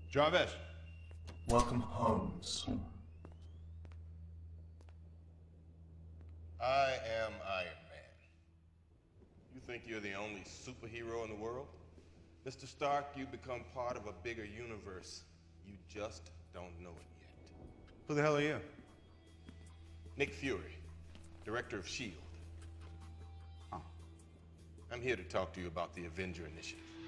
Jarvis. Welcome, Holmes. I am Iron Man. You think you're the only superhero in the world? Mr. Stark, you've become part of a bigger universe. You just don't know it yet. Who the hell are you? Nick Fury, director of S.H.I.E.L.D. Oh. I'm here to talk to you about the Avenger Initiative.